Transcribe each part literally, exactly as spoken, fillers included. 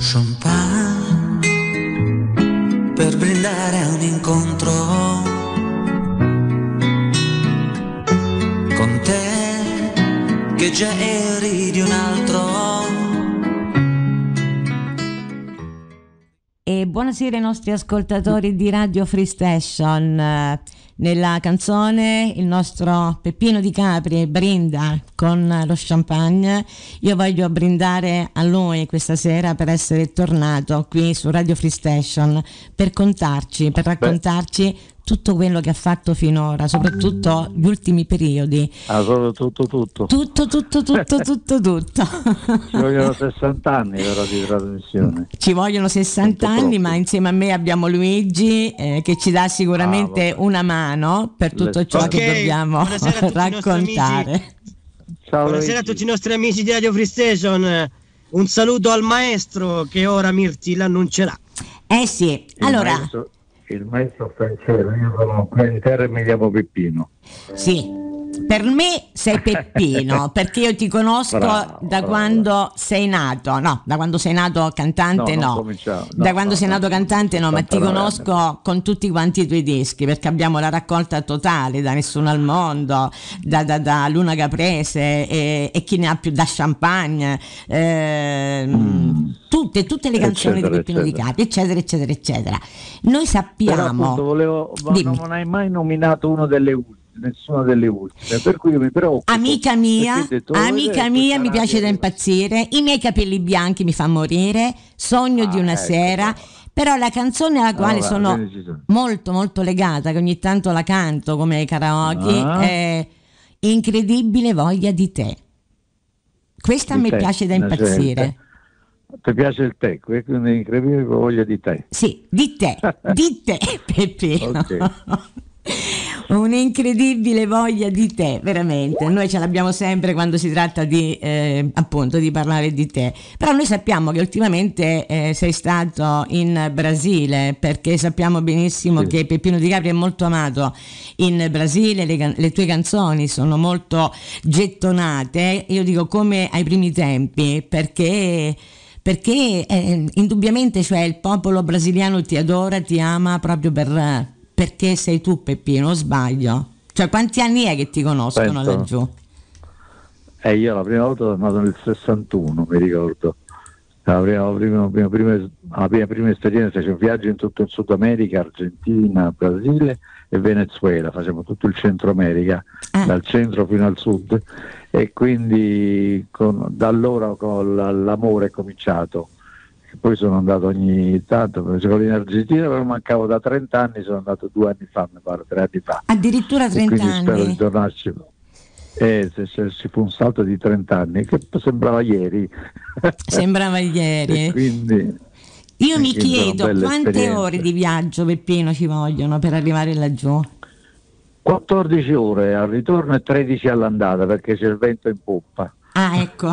champagne per brindare a un incontro con te che già eri di un altro. E buonasera ai nostri ascoltatori di Radio Free Station. Nella canzone il nostro Peppino Di Capri brinda con lo champagne. Io voglio brindare a lui questa sera per essere tornato qui su Radio Free Station per contarci, per raccontarci tutto quello che ha fatto finora, soprattutto gli ultimi periodi. Ah, solo tutto, tutto. Tutto, tutto, tutto, tutto, tutto. Ci vogliono sessanta anni però di trasmissione. Ci vogliono sessanta Tutto anni, troppo. ma insieme a me abbiamo Luigi eh, che ci dà sicuramente Ah, vabbè. una mano per tutto Le- ciò Ok, che dobbiamo buonasera a tutti i nostri raccontare. Ciao, Buonasera a Luigi. tutti i nostri amici di Radio Free Station. Un saluto al maestro che ora Mirti l'annuncerà. Eh sì, Il allora, maestro, il maestro sta in cielo, io sono qua in terra e mi chiamo Peppino. sì, per me sei Peppino, perché io ti conosco Bravo, da bravo. quando sei nato, no, da quando sei nato cantante No, non no, cominciamo. da No, quando no, sei no. nato cantante no, ma ti ottantanove conosco con tutti quanti i tuoi dischi, perché abbiamo la raccolta totale, da Nessuno al Mondo, da, da, da Luna Caprese e, e chi ne ha più, da Champagne, ehm, tutte, tutte le canzoni Eccetera, di Peppino Di eccetera. Capri, eccetera, eccetera, eccetera. Noi Però sappiamo, appunto volevo, ma Dimmi. non hai mai nominato uno delle ultime, nessuna delle ultime, per cui io mi preoccupo. amica mia, Perché ho detto, amica "Oh, mia, questa mi piace da radio- impazzire, i miei capelli bianchi mi fa morire, sogno di Ah, una ecco, sera, bravo. però la canzone alla quale Allora, sono quindi ci sono. molto molto legata, che ogni tanto la canto come karaoke, Ah. è Incredibile voglia di te. Questa Di mi te, piace da una impazzire. scelta. Ti piace il te, quindi incredibile voglia di te. Sì, di te, di te, Peppino. Ok. Un'incredibile voglia di te, veramente. Noi ce l'abbiamo sempre quando si tratta di eh, appunto di parlare di te. Però noi sappiamo che ultimamente eh, sei stato in Brasile, perché sappiamo benissimo Sì. che Peppino Di Capri è molto amato in Brasile, le, can- le tue canzoni sono molto gettonate, io dico come ai primi tempi, perché perché eh, indubbiamente, cioè, il popolo brasiliano ti adora, ti ama proprio per, perché sei tu, Peppino, o sbaglio? Cioè, quanti anni è che ti conoscono Penso- laggiù? E io la prima volta sono nato nel sessantuno, mi ricordo. La prima, prima, prima, prima, la mia prima esperienza, facevo un viaggio in tutto il Sud America, Argentina, Brasile e Venezuela, facciamo tutto il Centro America, Ah. dal centro fino al sud, e quindi con, da allora con la- l'amore è cominciato. E poi sono andato ogni tanto, facevo in Argentina, però mancavo da trenta anni, sono andato due anni fa, mi pare, tre anni fa. Addirittura E trenta quindi spero di anni. tornarci. Eh, se, se ci fu un salto di trenta anni, che sembrava ieri. Sembrava E ieri. quindi, Io mi quindi sono chiedo belle quante esperienze. ore di viaggio, Peppino, ci vogliono per arrivare laggiù? quattordici ore al ritorno e tredici all'andata, perché c'è il vento in poppa. Ah, ecco.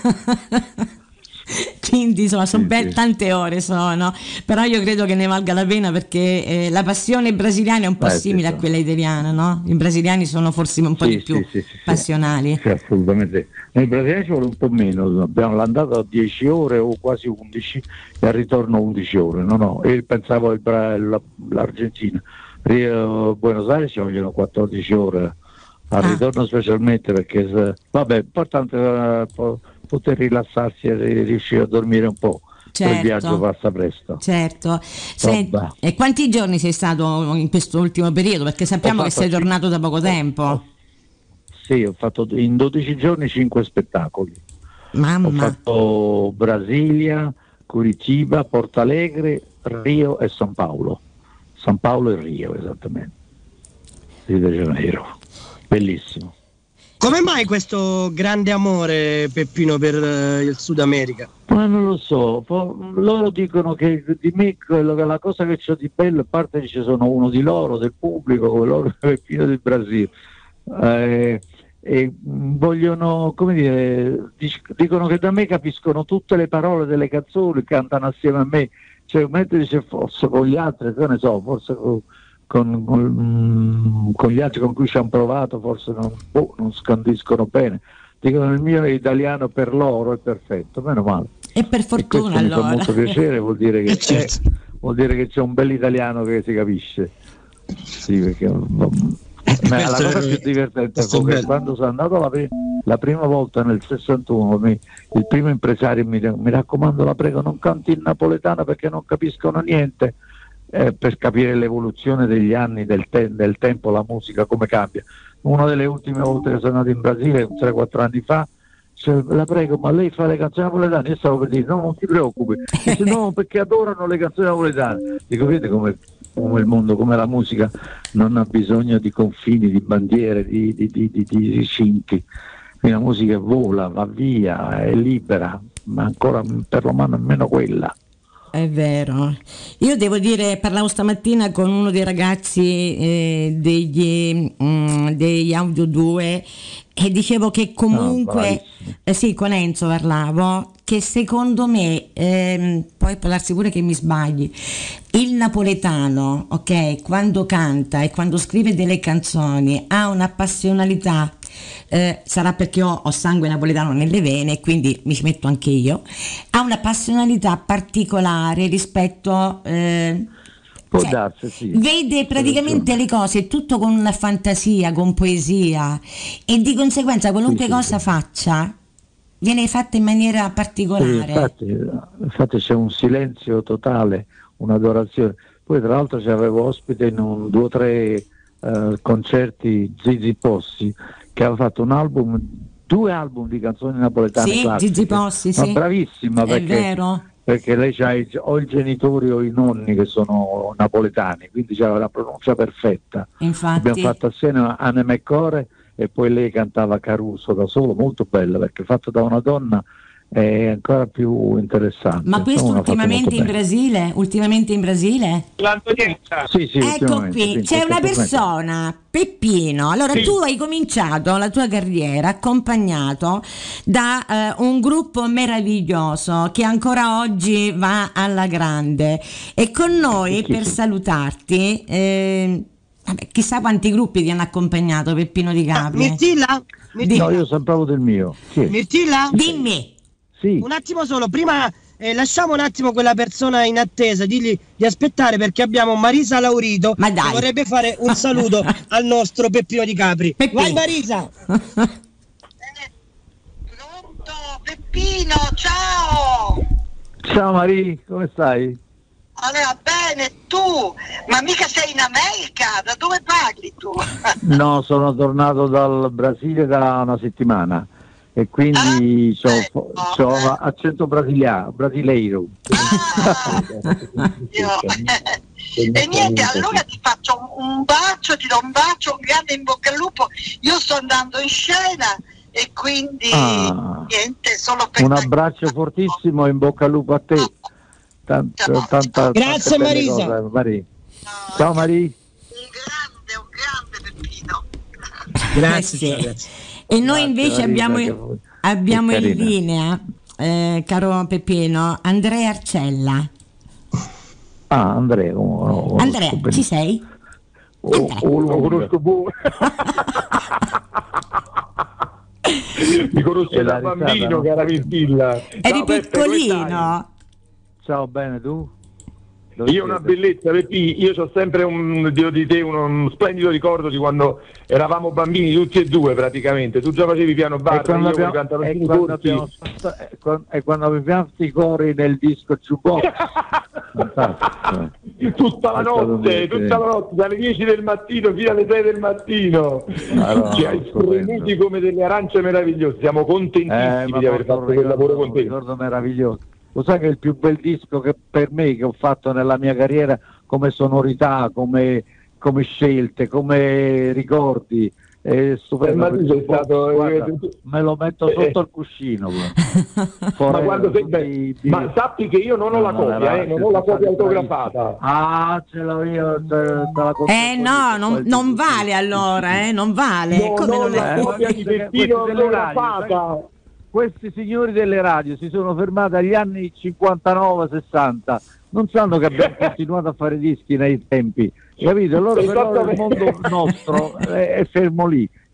Quindi insomma sono Sì, ben sì. tante ore sono, però io credo che ne valga la pena, perché eh, la passione brasiliana è un po' Eh, sì, simile sì. a quella italiana, no? I brasiliani sono forse un po' Sì, di più sì, sì, sì, sì. passionali. Sì, assolutamente. Nel Brasile ci vuole un po' meno, abbiamo l'andata dieci ore o quasi undici e al ritorno undici ore. No, no, io pensavo il Bra- la- l'Argentina. Rio, Buenos Aires ci vogliono quattordici ore al Ah. ritorno, specialmente perché se- vabbè, l'importante è po- poter rilassarsi e ri- riuscire a dormire un po'. Poi Certo. il viaggio passa presto. Certo. Se- Vabbè. e quanti giorni sei stato in questo ultimo periodo? Perché sappiamo Ho che fatto sei cin- tornato da poco ho- tempo. ho- Sì, ho fatto in dodici giorni cinque spettacoli. Ho Mamma. fatto Brasilia, Curitiba, Porto Alegre, Rio e San Paolo. San Paolo e Rio, esattamente. Rio de Janeiro. Bellissimo. Come mai questo grande amore, Peppino, per eh, il Sud America? Ma non lo so, po- loro dicono che di me quello che- la cosa che c'ho di bello, a parte che ci sono uno di loro, del pubblico, come loro è pieno del Brasile, eh, e mh, vogliono, come dire, dic- dicono che da me capiscono tutte le parole delle canzoni, cantano assieme a me, cioè mentre dice forse con gli altri, che ne so, forse con, con, con, mm, con gli altri con cui ci hanno provato, forse non, boh, non scandiscono bene. dicono il mio italiano per loro è perfetto, meno male. E per fortuna, e allora. Mi fa molto piacere, vuol dire che, certo. eh, vuol dire che c'è un bel italiano che si capisce. Sì, perché ma la cosa più divertente è che quando sono andato la, pri- la prima volta nel sessantuno, mi, il primo impresario mi, mi raccomando, la prego, non canti in napoletano perché non capiscono niente, eh, per capire l'evoluzione degli anni, del, te- del tempo, la musica come cambia. Una delle ultime volte che sono andato in Brasile, tre quattro anni fa, cioè, la prego, ma lei fa le canzoni napoletane? Io stavo per dire no, non ti preoccupi. Dice no, perché adorano le canzoni napoletane. Dico, vedi come, come il mondo, come la musica non ha bisogno di confini, di bandiere, di, di, di, di, di recinti. Quindi la musica vola, va via, è libera, ma ancora per lo meno almeno quella. È vero. Io devo dire, parlavo stamattina con uno dei ragazzi eh, degli, mm, degli Audio due e dicevo che comunque, oh, eh, sì, con Enzo parlavo, che secondo me, ehm, poi può darsi pure che mi sbagli, il napoletano, ok, quando canta e quando scrive delle canzoni ha una passionalità. Eh, sarà perché ho, ho sangue napoletano nelle vene, quindi mi ci metto anche io. Ha una passionalità particolare rispetto, eh, Può cioè, darsi, sì. vede praticamente le cose tutto con una fantasia, con poesia, e di conseguenza qualunque Sì, sì, cosa sì. faccia viene fatta in maniera Sì, particolare. infatti, infatti c'è un silenzio totale, un'adorazione. Poi tra l'altro ci avevo ospite in un due o tre eh, concerti Zizi Possi, che aveva fatto un album, due album di canzoni napoletane Sì, classiche. Zizi Possi, Ma sì. bravissima, È perché, vero. perché lei c'ha i, o i genitori o i nonni che sono napoletani, quindi c'aveva la pronuncia perfetta. Infatti. Abbiamo fatto assieme Anne McCore e poi lei cantava Caruso da solo, molto bella, perché fatto da una donna è ancora più interessante. Ma questo Insomma, l'ha fatto ultimamente molto in bene. Brasile? Ultimamente in Brasile? L'Antonietta. Sì, sì, Ecco ultimamente, qui, sì, c'è una qualche mese. persona, Peppino. Allora, Sì. tu hai cominciato la tua carriera accompagnato da eh, un gruppo meraviglioso che ancora oggi va alla grande. E con noi, Chi- per chi? salutarti, eh, vabbè, chissà quanti gruppi ti hanno accompagnato, Peppino di Ah, Capri. Mirtilla? Mirtilla? No, io sembravo del mio. Chi è? Mirtilla? Dimmi. Sì. Un attimo solo, prima eh, lasciamo un attimo quella persona in attesa, digli di aspettare perché abbiamo Marisa Laurito Ma dai. che vorrebbe fare un saluto al nostro Peppino di Capri. Peppino. Vai Marisa! Pronto, Peppino, ciao! Ciao Marie, come stai? Allora, bene, tu, ma mica sei in America, da dove parli tu? No, sono tornato dal Brasile da una settimana e quindi Ah, c'ho, c'ho ecco. accento brasiliano, brasileiro. Ah, io- e niente, allora ti faccio un, un bacio, ti do un bacio, un grande in bocca al lupo, io sto andando in scena e quindi Ah. niente, solo per Un abbraccio fortissimo, in bocca al lupo a te. Tanta, tanta, Grazie, tante belle Marisa. cose, Marie. No, Ciao Marie. un grande, un grande Peppino. Grazie, Eh sì. ciao, grazie. E noi Grazie, invece Marisa, abbiamo, che voi- abbiamo che in carina. linea, eh, caro Peppino, Andrea Arcella. Ah, Andrea. oh, oh, Andrea, conosco ci sei? Oh, oh, lo conosco pure. Mi conosco E da la risata, bambino, no? cara Mirtilla. Eri Ciao, Peppe, come piccolino. Ciao, bene tu? stai? Io una bellezza, Peppi, io ho sempre un, di, di te un, un splendido ricordo di quando eravamo bambini tutti e due praticamente. Tu già facevi piano E barra, quando, io abbiamo, con i e, pantaloncini quando corti. abbiamo fatto, e quando- e quando abbiamo fatto i cori nel disco Jukebox. Infatti, tutta la È stato notte, divertente. tutta la notte, dalle dieci del mattino fino alle sei del mattino. Allora, Ci hai stupendo. spremuti come delle arance meravigliose. Siamo contentissimi Eh, ma di aver fatto fatto quel lavoro con un te. ricordo meraviglioso. Lo sai che è il più bel disco che per me che ho fatto nella mia carriera, come sonorità, come, come scelte, come ricordi, è stupendo. Eh, ma tu sei stato- Guarda, eh, tu- me lo metto eh, sotto il cuscino. Ma Forever, quando sei tutti be- i- ma sappi che io non ho No, la no, copia, era- eh, non ho la copia autografata. Ah, ce l'ho io, te, te la compro Eh poi no, io, non, poi non ti- vale allora, eh, non vale. No, Come no, non la è? Eh, copia ma di questi- Peppino questi delle radio, autografata. Questi signori delle radio si sono fermati agli anni cinquantanove sessanta, non sanno che abbiamo continuato a fare dischi nei tempi, capito? Allora però il Esattamente. mondo nostro è, è fermo lì,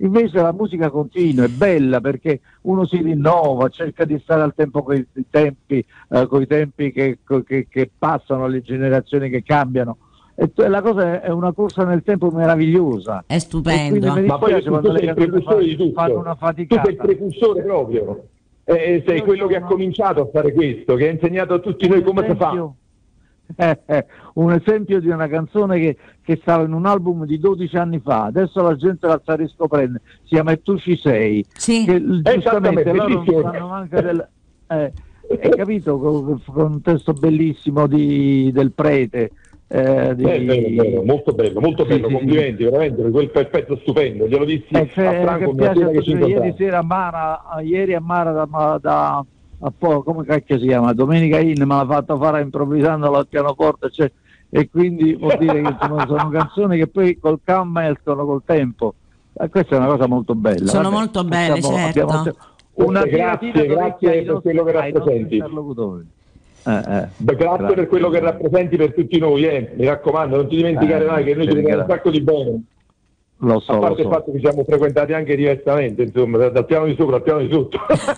Invece la musica continua, è bella perché uno si rinnova, cerca di stare al tempo con i tempi, eh, coi tempi che, che, che passano, le generazioni che cambiano. E la cosa è una corsa nel tempo meravigliosa. È stupendo. Ma poi tu sei il precursore di tutto. Fanno una faticata. Tu sei il precursore proprio. Eh, sei quello che ha cominciato a fare questo, che ha insegnato a tutti noi come si fa. Eh, eh, un esempio di una canzone che, che stava in un album di dodici anni fa, adesso la gente la sta riscoprendo, si chiama E tu ci sei, sì. Che giustamente loro non sanno manca del, eh, hai capito, con, con un testo bellissimo di, del Prete, eh, di... Bello, bello, bello, molto bello, molto bello, sì, complimenti, sì, veramente per quel perfetto stupendo, glielo dissi eh, a Franco che piace, che che ieri sera a Mara, ieri a Mara da, da a po', come cacchio si chiama? Domenica In me l'ha fatto fare improvvisandolo al pianoforte, cioè, e quindi vuol dire che insomma, sono canzoni che poi col calma escono col tempo. E questa è una cosa molto bella. Sono Vabbè, molto belle, facciamo, certo. abbiamo una grazie, grazie per quello che rappresenti. Eh, eh, Beh, grazie, grazie per quello che rappresenti per tutti noi, eh. Mi raccomando, non ti dimenticare eh, mai che noi ci vediamo un sacco di bene. Lo so, a parte lo so. il fatto che ci siamo frequentati anche diversamente, insomma, dal piano di sopra al piano di sotto.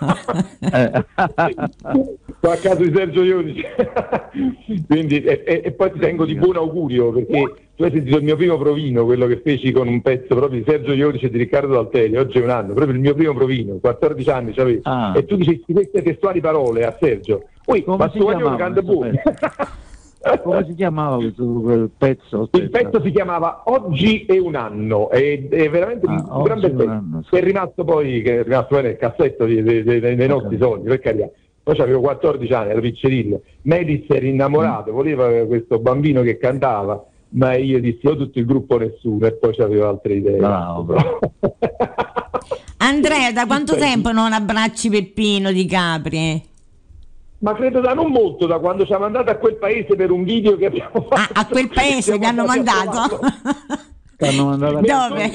Qua a caso di Sergio Iodice. Quindi, e, e, e poi ti tengo di buon augurio, perché tu hai sentito il mio primo provino, quello che feci con un pezzo proprio di Sergio Iodice e di Riccardo Dalteri, oggi è un anno, proprio il mio primo provino, quattordici anni c'avevo, ah. e tu dicesti queste testuali parole a Sergio. Poi, ma tu voglio canta buono. Come si chiamava quel pezzo? Il pezzo si chiamava Oggi è un anno, è, è veramente ah, un gran bel pezzo, anno, sì. È rimasto poi, che è rimasto nel cassetto dei, dei, dei, dei nostri sogni, per carità. Poi avevo quattordici anni, ero piccerino, Medis era innamorato, mm. voleva questo bambino che cantava, ma io dissi o tutto il gruppo nessuno, e poi c'avevo altre idee. Bravo, bravo. Andrea, da quanto tempo non abbracci Peppino Di Capri? Ma credo da non molto, da quando siamo andati a quel paese per un video che abbiamo fatto. Ah, a quel paese mi hanno mandato? Hanno mandato dove?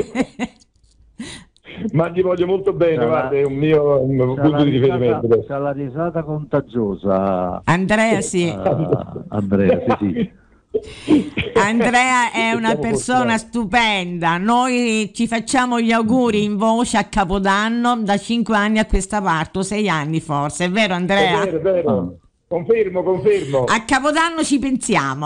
Ma gli voglio molto bene, c'è guarda, la, è un mio un punto di riferimento. C'ha la risata contagiosa. Andrea, sì. Uh, Andrea, sì, sì. Andrea è una persona stupenda, noi ci facciamo gli auguri in voce a Capodanno da cinque anni a questa parte, o sei anni forse, è vero Andrea? È vero, è vero. Oh. Confermo, confermo. A Capodanno ci pensiamo.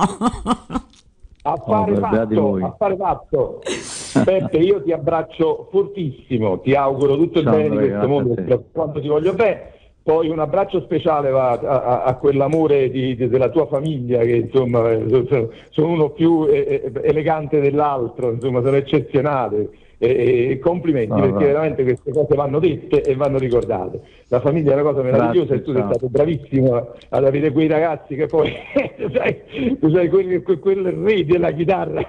Affare oh, fatto, affare fatto. Peppe, io ti abbraccio fortissimo, ti auguro tutto il Ciao, bene di questo mondo, quanto ti voglio bene. Poi un abbraccio speciale va a, a, a quell'amore di, di, della tua famiglia, che insomma sono, sono uno più eh, elegante dell'altro, insomma sono eccezionali. E, e complimenti, no, perché no. veramente queste cose vanno dette e vanno ricordate. La famiglia è una cosa meravigliosa. Grazie, e tu sei stato bravissimo ad avere quei ragazzi che poi tu sai, tu sai quel, quel, quel re della chitarra.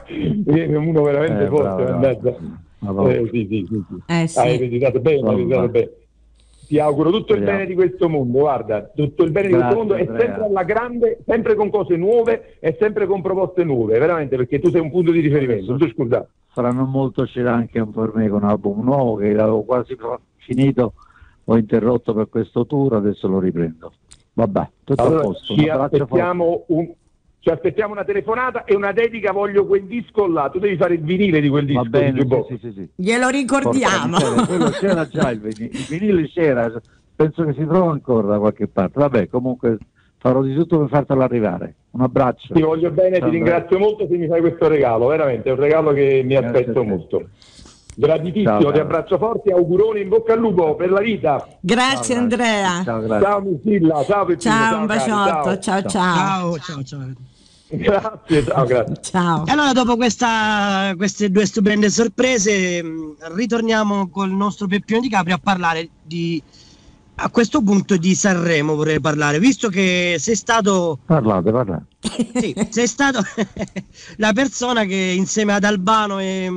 Uno veramente eh, forte in mezzo. Eh, sì, sì, sì, sì. Eh, sì. Hai visitato bene, hai visitato bene. Ti auguro tutto il bene di questo mondo, guarda, tutto il bene Grazie, di questo mondo, e sempre alla grande, sempre con cose nuove e sempre con proposte nuove, veramente, perché tu sei un punto di riferimento, non ti scordare. Saranno molto c'era anche un per me con un album nuovo che l'avevo quasi finito, ho interrotto per questo tour, adesso lo riprendo. Vabbè, tutto allora, a posto. Ci aspettiamo, un, ci aspettiamo una telefonata e una dedica, voglio quel disco là, tu devi fare il vinile di quel disco. Va bene, di sì, sì, sì. Glielo ricordiamo. Quello c'era già il vinile, il vinile c'era, penso che si trova ancora da qualche parte. Vabbè, comunque farò di tutto per fartelo arrivare. Un abbraccio. Ti voglio bene, Ciao, ti ringrazio molto se mi fai questo regalo, veramente è un regalo che mi aspetto molto. Gratitissimo, Ciao, ti abbraccio forte, auguroni, in bocca al lupo per la vita. Grazie ciao, Andrea. Ciao, ciao Missilla, ciao Peppino, ciao, ciao, un baciotto, ciao ciao. Ciao, ciao, ciao. Grazie, ciao, grazie. Ciao. E allora dopo questa, queste due stupende sorprese ritorniamo col nostro Peppino Di Capri a parlare di, a questo punto di Sanremo vorrei parlare, visto che sei stato parlate, parlate. Sì, sei stato la persona che insieme ad Albano e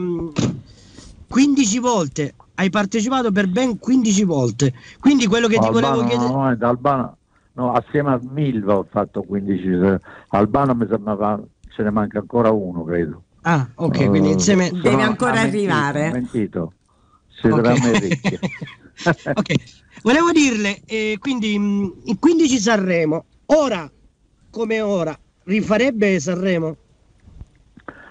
quindici volte hai partecipato per ben quindici volte, quindi quello che no, ti Albano, volevo chiedere no, no, Albano, no, assieme a Milva ho fatto quindici, Albano mi sembrava ce ne manca ancora uno, credo. Ah, ok, quindi insieme uh, deve ancora mentito, arrivare. Mentito. Si okay. ricchi. Ok, volevo dirle, eh, quindi in quindici Sanremo, ora come ora rifarebbe Sanremo?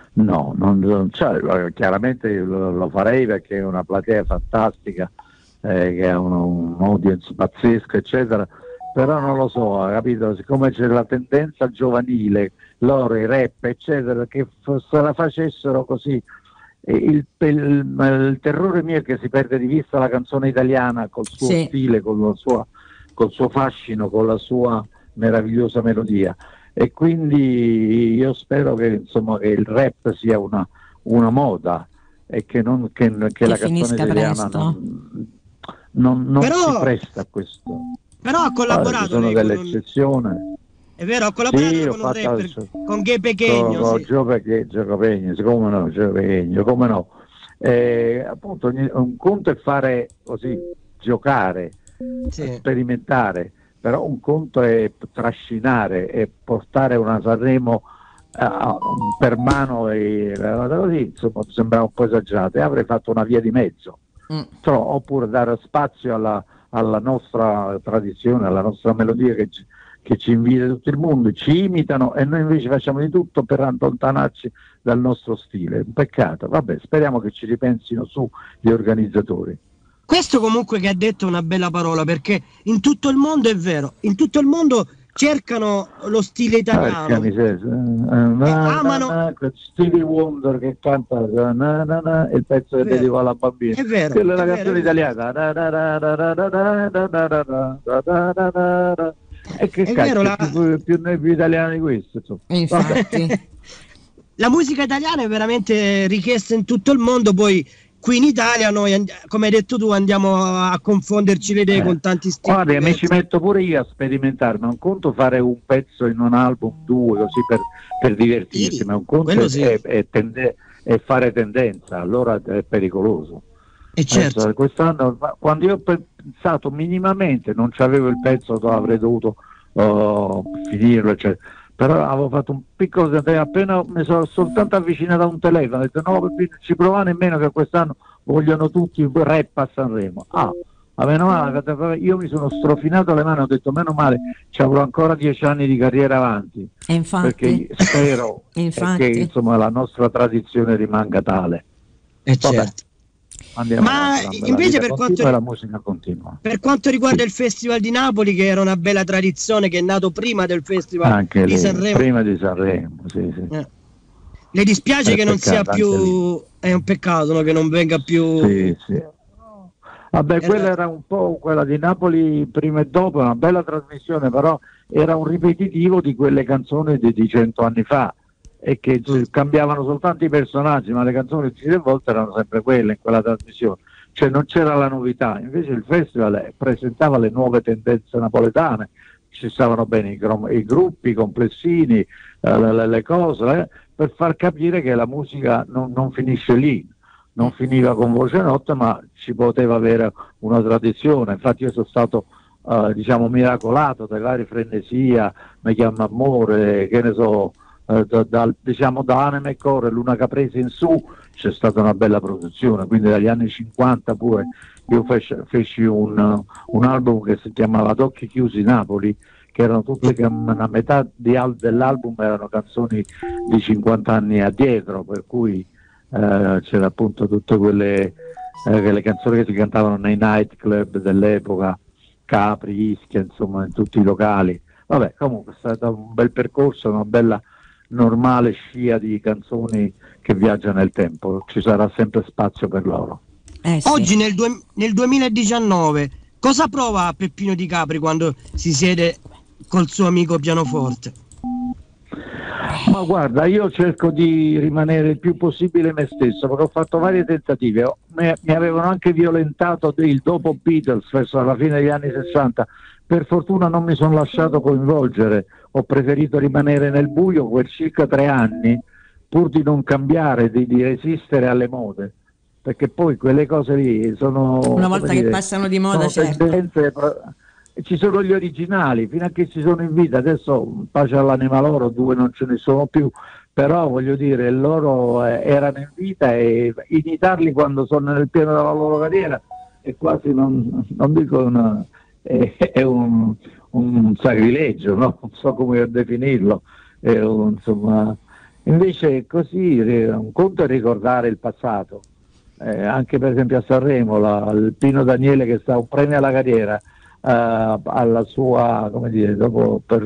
No, non, cioè, chiaramente lo, lo farei perché è una platea fantastica, eh, che ha un, un audience pazzesco, eccetera, però non lo so, capito? Siccome c'è la tendenza giovanile, loro, i rap, eccetera, che f- se la facessero così, e il, il, il terrore mio è che si perde di vista la canzone italiana col suo Sì. stile, con la sua, col suo fascino, con la sua meravigliosa melodia. E quindi io spero che, insomma, che il rap sia una, una moda e che, non, che, che, che la canzone italiana non, non, non però, si presta a questo. Però ha collaborato. Allora, ci sono delle con... eccezioni. È vero, ha collaborato sì, con un rapper, il... con Gay Pechegno. Con, sì. Gio Pechegno, come no, Gio Pechegno, come no. Eh, appunto, un conto è fare così, giocare, sì. sperimentare, però un conto è trascinare e portare una Sanremo uh, per mano e così, insomma, sembrava un po' esagerato, e avrei fatto una via di mezzo, mm. Però, oppure dare spazio alla, alla nostra tradizione, alla nostra melodia che ci, che ci invita tutto il mondo, ci imitano e noi invece facciamo di tutto per allontanarci dal nostro stile. Un peccato, vabbè, speriamo che ci ripensino su gli organizzatori. Questo comunque che ha detto è una bella parola, perché in tutto il mondo è vero, in tutto il mondo cercano lo stile italiano, ah, eh, amano Stevie Wonder che canta na, na, na, il pezzo che dedico alla bambina, è vero, quella è la è canzone vero, italiana, e che è cazzo vero, la... più, più noi più italiani di questo, infatti. La musica italiana è veramente richiesta in tutto il mondo, poi qui in Italia noi, come hai detto tu, andiamo a confonderci le idee eh. con tanti stili. Guarda, mi ci metto pure io a sperimentare, ma un conto fare un pezzo in un album, due, così per, per divertirsi, sì, ma un conto sì. è, è, tende- è fare tendenza, allora è pericoloso. E certo. Adesso, quest'anno, quando io ho pensato minimamente, non c'avevo il pezzo, avrei dovuto uh, finirlo, eccetera. Però avevo fatto un piccolo tentativo, appena mi sono soltanto avvicinato a un telefono, ho detto no, non ci provare nemmeno che quest'anno vogliono tutti rap a Sanremo. Ah, a meno male, io mi sono strofinato le mani, ho detto meno male, ci avrò ancora dieci anni di carriera avanti, e infatti, perché spero infatti. che insomma la nostra tradizione rimanga tale. E certo. Andiamo ma avanti, invece per quanto, la musica continua. Per quanto riguarda sì. il Festival di Napoli, che era una bella tradizione, che è nato prima del Festival anche di lì, Sanremo, prima di Sanremo, sì, sì. Eh. Le dispiace è che non sia più, è un peccato, no? Che non venga più. Sì, sì. Vabbè, era... quella era un po' quella di Napoli prima e dopo, una bella trasmissione, però era un ripetitivo di quelle canzoni di, di cento anni fa, e che mm. cambiavano soltanto i personaggi, ma le canzoni tutte le volte erano sempre quelle in quella trasmissione, cioè non c'era la novità. Invece il festival presentava le nuove tendenze napoletane, ci stavano bene i, grom- i gruppi complessini, eh, le, le cose, eh, per far capire che la musica non, non finisce lì, non finiva con Voce Notte, ma ci poteva avere una tradizione. Infatti io sono stato eh, diciamo miracolato da vari Frenesia, Mi chiama Amore, che ne so, Da, da, diciamo da Anima e Core, Luna Caprese in su c'è stata una bella produzione, quindi dagli anni cinquanta pure io feci, feci un, un album che si chiamava Ad Occhi Chiusi Napoli, che erano tutte, una metà di, dell'album erano canzoni di cinquanta anni addietro, per cui eh, c'era appunto tutte quelle, eh, quelle canzoni che si cantavano nei nightclub dell'epoca, Capri, Ischia, insomma in tutti i locali. Vabbè, comunque è stato un bel percorso, una bella normale scia di canzoni che viaggiano nel tempo, ci sarà sempre spazio per loro. Eh sì. Oggi nel, du- nel duemiladiciannove cosa prova Peppino Di Capri quando si siede col suo amico pianoforte? Ma guarda, io cerco di rimanere il più possibile me stesso, perché ho fatto varie tentative, mi, mi avevano anche violentato il dopo Beatles verso la fine degli anni sessanta. Per fortuna non mi sono lasciato coinvolgere, ho preferito rimanere nel buio per circa tre anni, pur di non cambiare, di, di resistere alle mode, perché poi quelle cose lì sono... Una volta che dire, passano di moda, certo. Tendenze, ci sono gli originali, fino a che ci sono in vita, adesso pace all'anima loro, due non ce ne sono più, però voglio dire, loro eh, erano in vita e imitarli quando sono nel pieno della loro carriera è quasi, non, non dico una... è un, un sacrilegio, no? Non so come definirlo, è un, insomma, Invece così un conto è ricordare il passato, eh, anche per esempio a Sanremo la, il Pino Daniele che sta un premio alla carriera eh, alla sua, come dire, dopo per,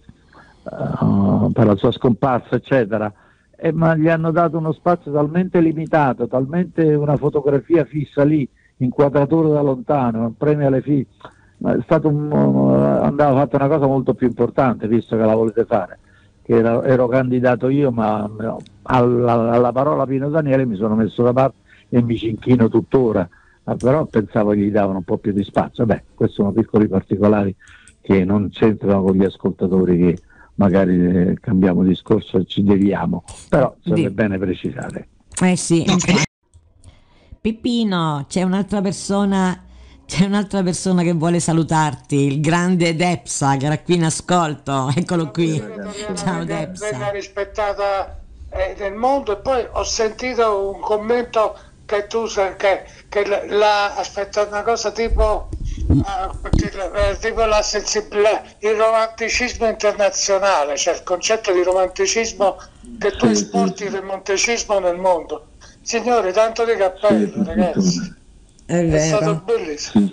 uh, per la sua scomparsa eccetera, eh, ma gli hanno dato uno spazio talmente limitato, talmente una fotografia fissa lì, inquadratura da lontano, un premio alle figlie, è stato un, andava fatta una cosa molto più importante, visto che la volete fare, che ero, ero candidato io, ma no, alla, alla parola Pino Daniele mi sono messo da parte e mi ci inchino tuttora, ma però pensavo che gli davano un po' più di spazio. Beh, questi sono piccoli particolari che non c'entrano con gli ascoltatori, che magari eh, cambiamo discorso e ci deviamo, però sarebbe sì. bene precisare. Eh sì. Peppino, c'è un'altra persona c'è un'altra persona che vuole salutarti, il grande Depsa, che era qui in ascolto, eccolo qui. Ciao Depsa. Venga rispettata eh, nel mondo. E poi ho sentito un commento che tu sai che, che la, la aspetta una cosa tipo uh, tipo la sensibilità, il romanticismo internazionale, cioè il concetto di romanticismo che tu esporti il romanticismo nel mondo. Signori, tanto di cappello, ragazzi. È, è stato bellissimo.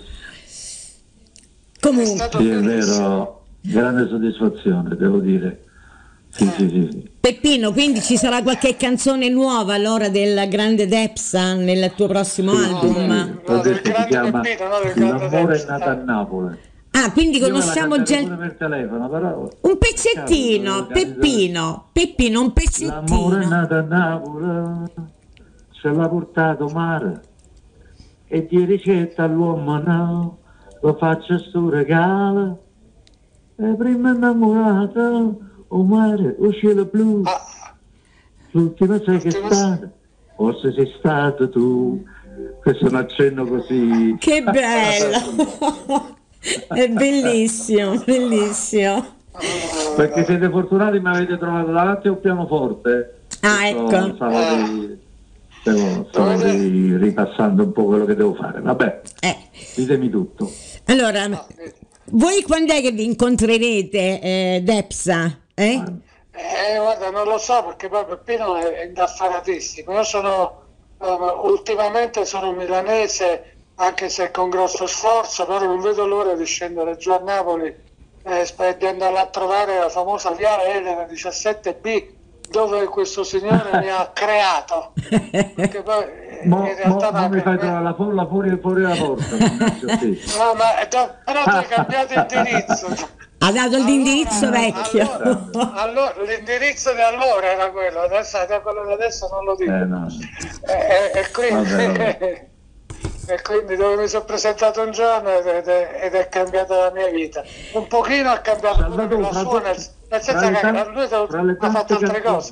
Comunque è, stato sì, bellissimo. È vero, grande soddisfazione, devo dire. Sì, eh. sì, sì, sì. Peppino, quindi ci sarà qualche canzone nuova allora del grande Depsa nel tuo prossimo sì, album? No, no, del grande chiama Peppino, no, del grande L'amore Depsa. È nato a Napoli. Ah, quindi conosciamo già il... per telefono, però... un pezzettino, Peppino, Peppino, un pezzettino. L'amore è nato a Napoli, ce l'ha portato mare. E di ricetta all'uomo no, lo faccio sto regalo, e prima innamorata, o mare, o cielo blu, l'ultima sai che è stata, forse sei stato tu, questo è un accenno così. Che bello, è bellissimo, bellissimo. Perché siete fortunati, mi avete trovato davanti a un pianoforte. Ah, ecco. Stavo Stavo, stavo ripassando un po' quello che devo fare, vabbè, eh. ditemi tutto. Allora, voi quando è che vi incontrerete, eh, Depsa? Eh? Eh, guarda, non lo so, perché poi Peppino è indaffaratissimo. Io sono, uh, ultimamente sono milanese, anche se con grosso sforzo, però non vedo l'ora di scendere giù a Napoli eh, e di andare a trovare la famosa via Elena diciassette B, dove questo signore mi ha creato, perché poi mo, in realtà mo, mo mi fai trovare la folla fuori, fuori la porta. No, ma però tu hai cambiato indirizzo, ha dato allora, l'indirizzo vecchio, allora, allora l'indirizzo di allora era quello, adesso quello di adesso non lo dico, eh, no. e, e quindi vabbè, vabbè. E quindi dove mi sono presentato un giorno ed è, ed è cambiata la mia vita. Un pochino ha cambiato pure la sua, nel, nel senso che tan- lui ha fatto altre cose.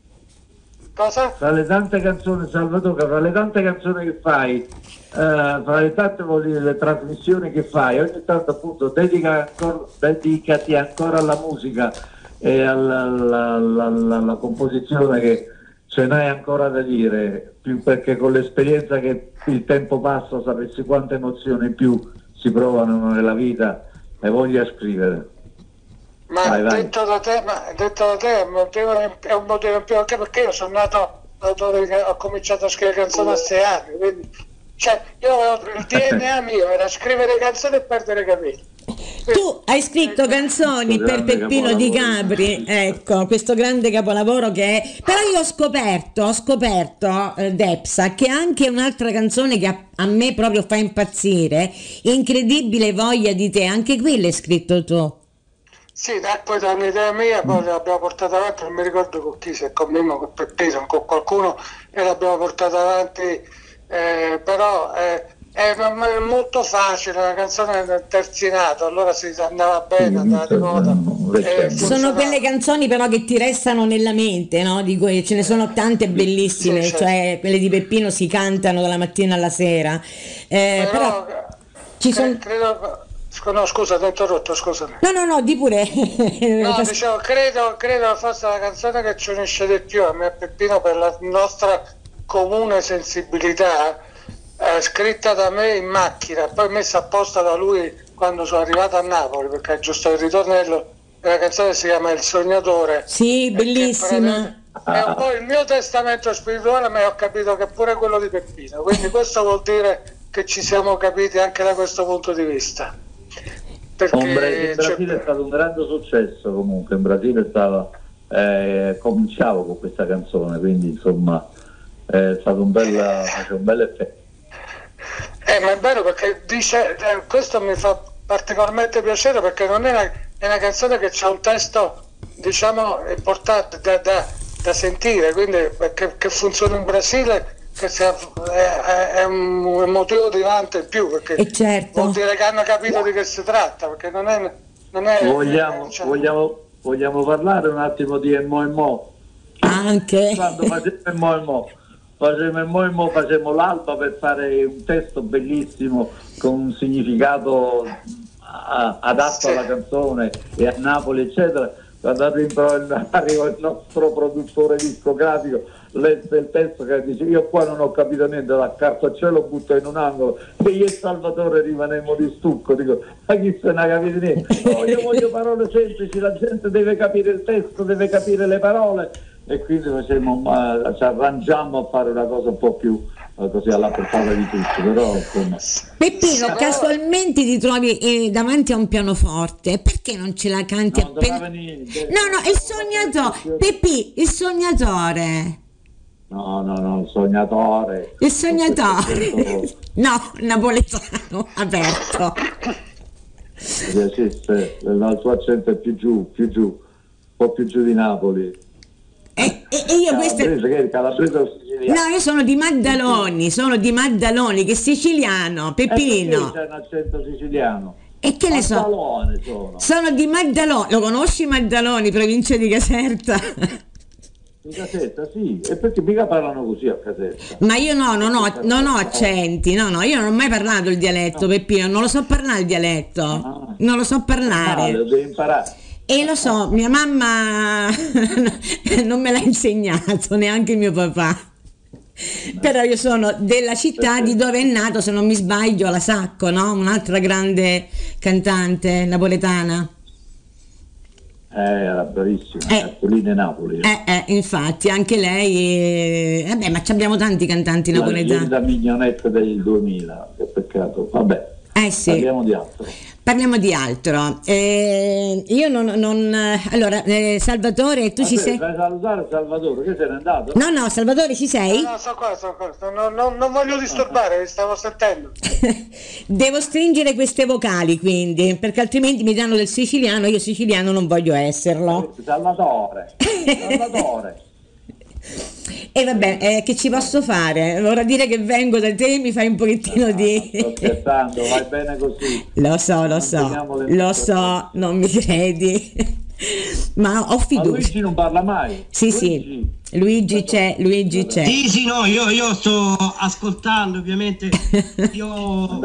Cosa? Tra le tante canzoni, Salvatore, fra le tante canzoni che fai, eh, fra le tante vuol dire, le trasmissioni che fai, ogni tanto appunto dedica ancora, dedicati ancora alla musica e alla, alla, alla, alla, alla composizione, che ce n'hai ancora da dire, più perché con l'esperienza che il tempo passa sapessi quante emozioni in più si provano nella vita e voglia scrivere. Ma vai, vai. Detto da te, ma detto da te è un motivo, è un motivo in più, anche perché io sono nato dove ho cominciato a scrivere canzoni a sei anni, quindi cioè io avevo, il D N A mio era scrivere canzoni e perdere capelli. Tu hai scritto canzoni per Peppino Di Capri, ecco, questo grande capolavoro che è. Però io ho scoperto, ho scoperto, eh, Depsa, che anche un'altra canzone che a, a me proprio fa impazzire, Incredibile voglia di te, anche quella hai scritto tu. Sì, da, poi da un'idea mia, poi l'abbiamo portata avanti, non mi ricordo con chi, se con Mimmo, con Peppino, con qualcuno, e l'abbiamo portata avanti, eh, però... Eh, È molto facile, una canzone terzinato, allora si andava bene, andava di moda. Eh, sono quelle canzoni però che ti restano nella mente, no? Di cui ce ne sono tante bellissime, sì, certo. Cioè quelle di Peppino si cantano dalla mattina alla sera. Eh, però, però ci sono... credo... No, scusa, ti ho interrotto, scusami. No, no, no, di pure. No, dicevo, credo, credo fosse la canzone che ci unisce di più a me e Peppino per la nostra comune sensibilità. Eh, scritta da me in macchina, poi messa apposta da lui quando sono arrivato a Napoli, perché è giusto il ritornello. La canzone si chiama Il Sognatore. Sì, bellissima. è un po' il mio testamento spirituale, ma ho capito che pure quello di Peppino, quindi questo vuol dire che ci siamo capiti anche da questo punto di vista. Perché in Brasile cioè... è stato un grande successo, comunque in Brasile stava, eh, cominciavo con questa canzone, quindi insomma è stato un bel, un bel effetto. Eh, ma è vero, perché dice, eh, questo mi fa particolarmente piacere, perché non è una, è una canzone che c'ha un testo, diciamo, importante da, da, da sentire, quindi che, che funziona in Brasile, che sia, è, è un motivo di vanto in più, perché e certo. vuol dire che hanno capito di che si tratta, perché non è... Non è vogliamo, cioè... vogliamo, vogliamo parlare un attimo di Emmo Emmo? Anche. Quando facciamo Emmo Emmo, facciamo Emmo Emmo, facciamo l'alba per fare un testo bellissimo con un significato a, adatto sì. alla canzone e a Napoli eccetera. Quando arriva il nostro produttore discografico, legge il testo che dice io qua non ho capito niente, la cartaccello butto in un angolo e io e Salvatore rimanemmo di stucco, dico ma chi se ne ha capito niente? No, io voglio parole semplici, la gente deve capire il testo, deve capire le parole, e quindi facciamo, uh, ci arrangiamo a fare una cosa un po' più uh, così alla portata di tutti, però insomma. Peppino, casualmente ti trovi eh, davanti a un pianoforte, perché non ce la canti no, appena? Venire, no no il sognatore, Peppi, il sognatore. No, no, no, il sognatore. Il sognatore. No, napoletano, aperto. Sì, sì, sì, il suo accento è più giù, più giù, un po' più giù di Napoli. E, e, e io Calabrese, questo... che è Calabrese o siciliano? No, io sono di Maddaloni, sono di Maddaloni, che è siciliano, Peppino. Eh, c'è un accento siciliano. E che ne so? Sono. sono di Maddaloni, lo conosci Maddaloni, provincia di Caserta? In Caserta, sì, e perché mica parlano così a Caserta? Ma io no, non ho, non ho accenti, no, no, io non ho mai parlato il dialetto, no. Peppino, non lo so parlare il dialetto, ah. non lo so parlare. No, lo devi imparare. E lo so, mia mamma non me l'ha insegnato, neanche mio papà. Però io sono della città di dove è nato, se non mi sbaglio, la Sacco, no? Un'altra grande cantante napoletana. Eh, era bravissima, eh, Castellina Napoli. Eh, eh, infatti, anche lei, eh, vabbè, ma abbiamo tanti cantanti la napoletani. La mignonetta del duemila, che peccato, vabbè, eh, sì. parliamo di altro. Parliamo di altro. Eh, io non, non allora eh, Salvatore, tu ci sei? Vai a salutare Salvatore, che se n'è andato? No, no, Salvatore, ci sei? No, no, so qua, so qua. No, no, non voglio disturbare, vi stavo sentendo. Devo stringere queste vocali, quindi, perché altrimenti mi danno del siciliano, io siciliano non voglio esserlo. Salvatore. Salvatore. E vabbè, eh, che ci posso fare? Vorrà dire che vengo da te e mi fai un pochettino no, di... Sto scherzando, vai bene così. Lo so, lo so, lo so, non mi credi. Ma ho fiducia. Ma Luigi non parla mai. Sì, Luigi. sì, Luigi c'è, Luigi c'è. Sì, sì, no, io, io sto ascoltando, ovviamente. Io...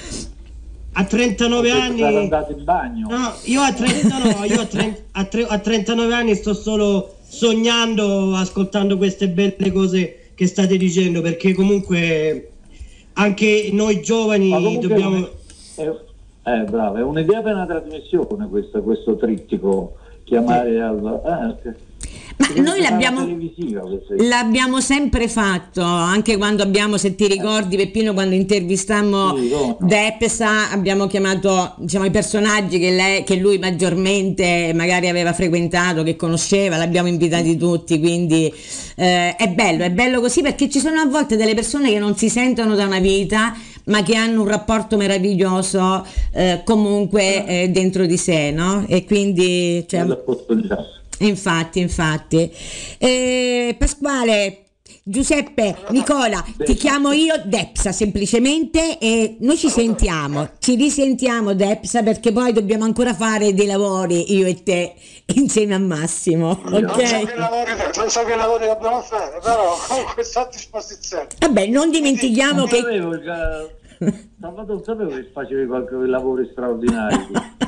A trentanove anni andato in bagno. No, io a trenta no, io a, trenta, a, tre, a trentanove anni sto solo sognando, ascoltando queste belle cose che state dicendo, perché comunque anche noi giovani dobbiamo è, è, è bravo, è un'idea per una trasmissione questo, questo trittico, chiamare eh. al eh, ma noi l'abbiamo, l'abbiamo sempre fatto, anche quando abbiamo, se ti ricordi Peppino, quando intervistammo sì, no. Depsa, abbiamo chiamato, diciamo, i personaggi che, lei, che lui maggiormente magari aveva frequentato, che conosceva, l'abbiamo invitati tutti, quindi eh, è bello, è bello così, perché ci sono a volte delle persone che non si sentono da una vita ma che hanno un rapporto meraviglioso eh, comunque eh, dentro di sé, no? E quindi cioè, infatti, infatti. Eh, Pasquale, Giuseppe, Nicola, ti chiamo io Depsa semplicemente e noi ci sentiamo, ci risentiamo Depsa, perché poi dobbiamo ancora fare dei lavori io e te insieme a Massimo, ok? Non so che lavori, non so che lavori dobbiamo fare, però comunque sto a disposizione. Vabbè, non dimentichiamo che... Salvatore, non sapevo che facevi qualche lavoro straordinario.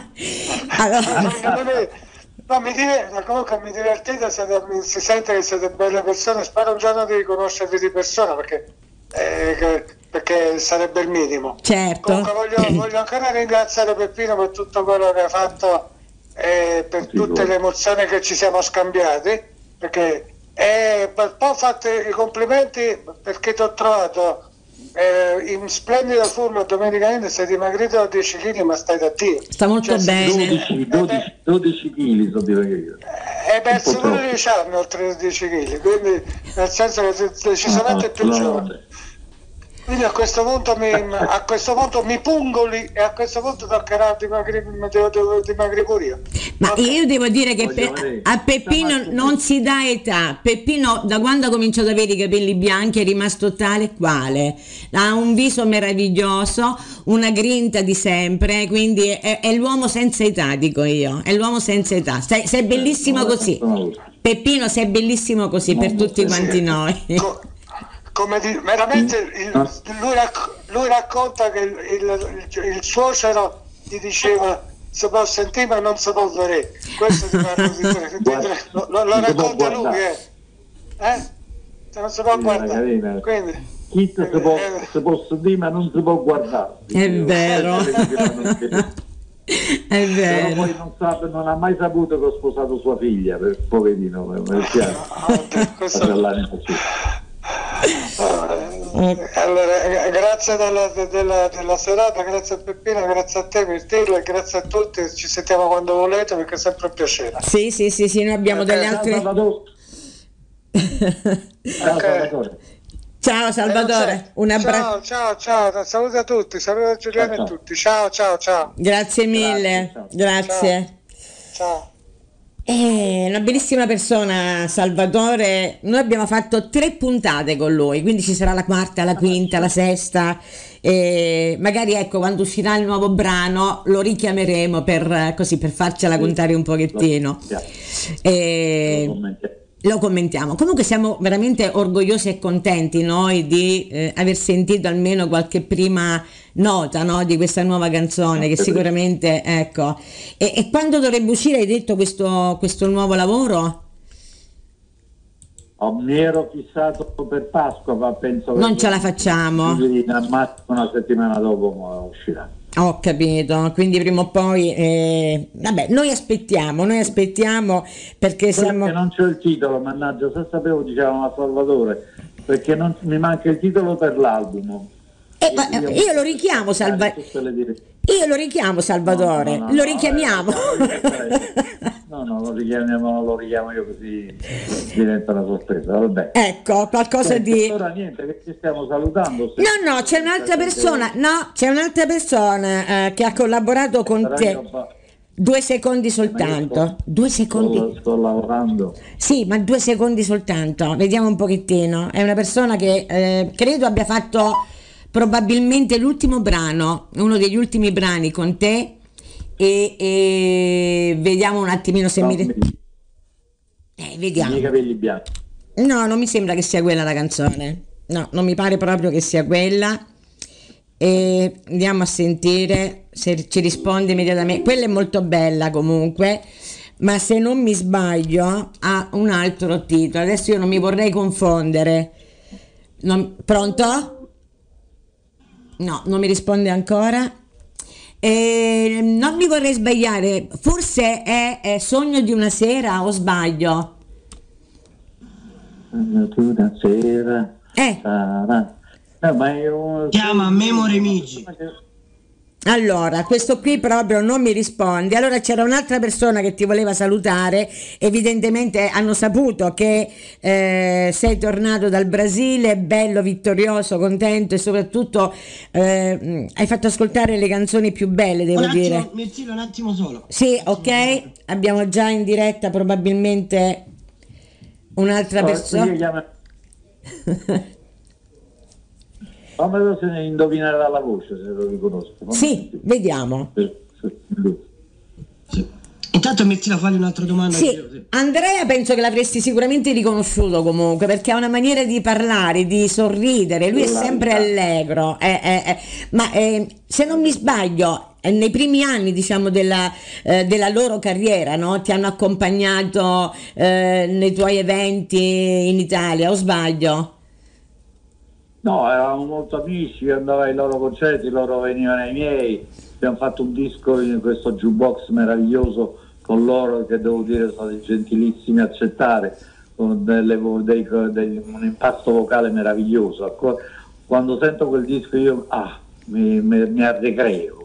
Allora... No, mi diverte, comunque mi divertite, siete, si sente che siete belle persone, spero un giorno di conoscervi di persona, perché, eh, che, perché sarebbe il minimo. Certo. Comunque voglio, voglio ancora ringraziare Peppino per tutto quello che ha fatto e per tutte le emozioni che ci siamo scambiati, perché E poi ho fatto i complimenti perché ti ho trovato eh, in splendido forma domenicamente, sei dimagrito dieci chili, ma stai da Dio. Sta molto cioè, bene. dodici chili sono dimagrito. Hai perso undici anni oltre dieci chili, quindi nel senso che decisamente più giovane. Quindi a questo punto mi, a questo punto mi pungoli e a questo punto toccherà dimagrire pure io. Ma okay. Io devo dire che pe- a Peppino non si dà età. Peppino da quando ha cominciato ad avere i capelli bianchi è rimasto tale e quale, ha un viso meraviglioso, una grinta di sempre, quindi è, è l'uomo senza età, dico io, è l'uomo senza età. Sei, sei bellissimo così, Peppino, sei bellissimo così per tutti quanti noi. Come di, veramente il, lui, racc- lui racconta che il, il, il, il suocero gli diceva si può sentire ma non si può vedere, questo ti parlo di te, lo, lo, lo racconta lui, eh? eh? Non si può guardare, quindi chi si può, eh, si può sentire ma non si può guardare, è vero. È vero. Però poi non, sa, non ha mai saputo che ho sposato sua figlia, per poverino, per piano. Allora, grazie della, della, della serata, grazie a Peppino, grazie a te Mirtillo e grazie a tutti, ci sentiamo quando volete perché è sempre un piacere. Sì, sì, sì, sì, noi abbiamo okay. delle altre... Ciao, okay. Ciao Salvatore, un abbraccio. Ciao, ciao, ciao, saluto a tutti, saluto a Giuliano ciao. E tutti, ciao, ciao, ciao. Grazie mille, grazie. Grazie. Ciao. ciao. È una bellissima persona Salvatore, noi abbiamo fatto tre puntate con lui, quindi ci sarà la quarta, la quinta, la sesta e magari ecco quando uscirà il nuovo brano lo richiameremo per così per farcela contare un pochettino e lo commentiamo. Comunque siamo veramente orgogliosi e contenti noi di eh, aver sentito almeno qualche prima nota, no, di questa nuova canzone che sicuramente ecco e, e quando dovrebbe uscire hai detto questo, questo nuovo lavoro? Oh, mi ero fissato per Pasqua ma penso non ce la facciamo al massimo una settimana dopo uscirà. Ho capito, quindi prima o poi eh, vabbè noi aspettiamo noi aspettiamo perché siamo perché non c'è il titolo, mannaggia, se sapevo dicevamo a Salvatore perché non, mi manca il titolo per l'album. Eh, ma io, io lo richiamo Salvatore. Io lo richiamo Salvatore, no, no, no, lo richiamiamo. No, no, lo richiamiamo, lo richiamo io così diventa una sorpresa. Vabbè. Ecco, qualcosa Senti, di. Allora niente, che ci stiamo salutando. No, no, c'è un'altra persona, no, c'è un'altra persona eh, che ha collaborato con Sarà te. Due secondi soltanto. Sto, due secondi. Sto, sto lavorando. Sì, ma due secondi soltanto. Vediamo un pochettino. È una persona che eh, credo abbia fatto probabilmente l'ultimo brano, uno degli ultimi brani con te e, e vediamo un attimino se no, mi... Eh, vediamo. I capelli bianchi. No, non mi sembra che sia quella la canzone. No, non mi pare proprio che sia quella. E andiamo a sentire se ci risponde immediatamente. Quella è molto bella comunque, ma se non mi sbaglio ha un altro titolo. Adesso io non mi vorrei confondere. Non... Pronto? No, non mi risponde ancora. E non mi vorrei sbagliare, forse è, è Sogno di una sera o sbaglio? Sogno di una sera. Eh. Sarà. No, ma è un... Chiama Memory Migi. Allora, questo qui proprio non mi risponde. Allora c'era un'altra persona che ti voleva salutare, evidentemente hanno saputo che eh, sei tornato dal Brasile, bello, vittorioso, contento e soprattutto eh, hai fatto ascoltare le canzoni più belle, devo un attimo, dire. Mirtillo, un attimo solo. Sì, ok, abbiamo già in diretta probabilmente un'altra oh, persona. Fammelo se ne indovinare dalla voce, se lo riconosco. Fammi sì, sentire. Vediamo. Sì. Intanto Mirtillo, fagli un'altra domanda. Sì. Io, sì. Andrea penso che l'avresti sicuramente riconosciuto comunque, perché ha una maniera di parlare, di sorridere, lui è sempre allegro, eh, eh, eh. ma eh, se non mi sbaglio nei primi anni diciamo della, eh, della loro carriera, no? Ti hanno accompagnato eh, nei tuoi eventi in Italia, o sbaglio? No, eravamo molto amici, io andavo ai loro concerti, loro venivano ai miei, abbiamo fatto un disco in questo jukebox meraviglioso con loro che devo dire sono stati gentilissimi a accettare, con delle, dei, dei, un impasto vocale meraviglioso. Quando sento quel disco io ah, mi, mi, mi arrecreo.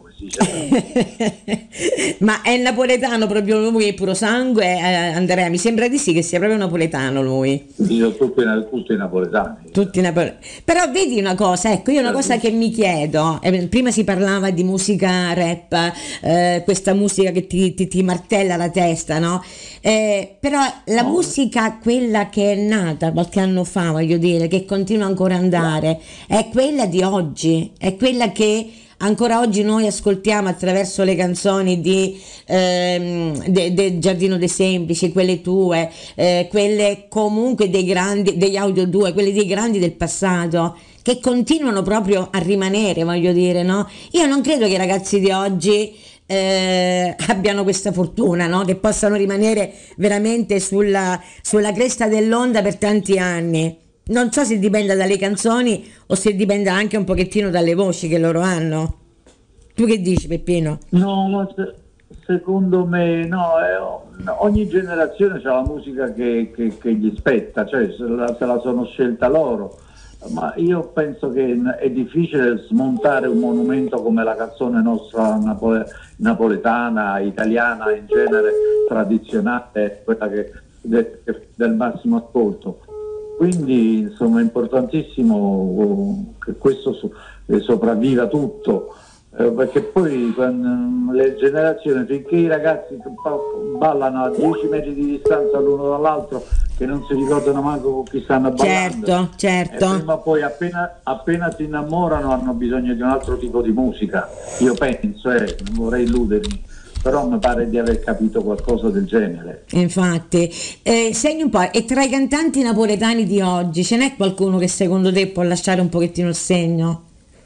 Ma è napoletano proprio lui, è puro sangue, eh, Andrea? Mi sembra di sì, che sia proprio napoletano lui. Io tutti, tutti napoletani. Tutti napoletani. Però vedi una cosa, ecco, io una cosa che mi chiedo, eh, prima si parlava di musica rap, eh, questa musica che ti, ti, ti martella la testa, no? Eh, però la no. musica, quella che è nata qualche anno fa, voglio dire, che continua ancora ad andare, è quella di oggi, è quella che ancora oggi noi ascoltiamo attraverso le canzoni di ehm, de, de Giardino dei Semplici, quelle tue, eh, quelle comunque dei grandi, degli Audio due, quelle dei grandi del passato, che continuano proprio a rimanere, voglio dire, no? Io non credo che i ragazzi di oggi eh, abbiano questa fortuna, no? Che possano rimanere veramente sulla, sulla cresta dell'onda per tanti anni. Non so se dipenda dalle canzoni o se dipenda anche un pochettino dalle voci che loro hanno. Tu che dici, Peppino? No, ma se, secondo me no, eh, ogni generazione ha la musica che, che, che gli spetta, cioè se la, se la sono scelta loro. Ma io penso che è difficile smontare un monumento come la canzone nostra napole, napoletana, italiana, in genere tradizionale, quella che, de, del massimo ascolto. Quindi insomma è importantissimo che questo so, eh, sopravviva tutto, eh, perché poi quando, le generazioni, finché i ragazzi ballano a dieci metri di distanza l'uno dall'altro, che non si ricordano manco con chi stanno ballando, certo, certo. E prima o poi appena, appena si innamorano hanno bisogno di un altro tipo di musica, io penso, eh, non vorrei illudermi. Però mi pare di aver capito qualcosa del genere. Infatti, eh, segni un po', e tra i cantanti napoletani di oggi ce n'è qualcuno che secondo te può lasciare un pochettino il segno?